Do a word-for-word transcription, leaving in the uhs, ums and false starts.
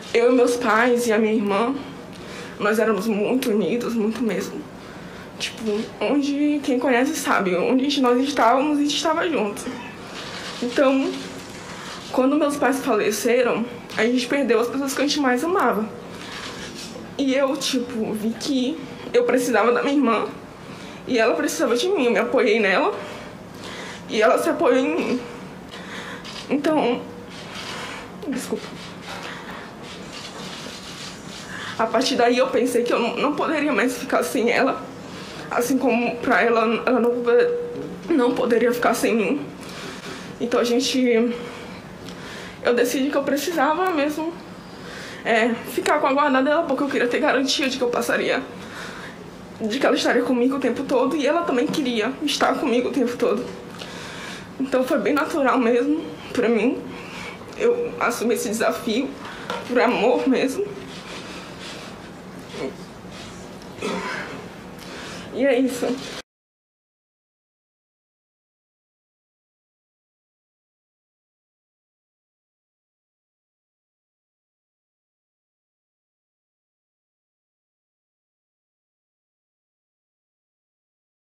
eu e meus pais e a minha irmã, nós éramos muito unidos, muito mesmo. Tipo, onde quem conhece sabe, onde nós estávamos, a gente estava junto. Então, quando meus pais faleceram, a gente perdeu as pessoas que a gente mais amava. E eu, tipo, vi que eu precisava da minha irmã e ela precisava de mim. Eu me apoiei nela e ela se apoiou em mim. Então, desculpa. A partir daí eu pensei que eu não, não poderia mais ficar sem ela. Assim como pra ela, ela não, não poderia ficar sem mim. Então a gente... Eu decidi que eu precisava mesmo é, ficar com a guarda dela, porque eu queria ter garantia de que eu passaria... De que ela estaria comigo o tempo todo e ela também queria estar comigo o tempo todo. Então foi bem natural mesmo pra mim. Eu assumi esse desafio por amor mesmo. E é isso.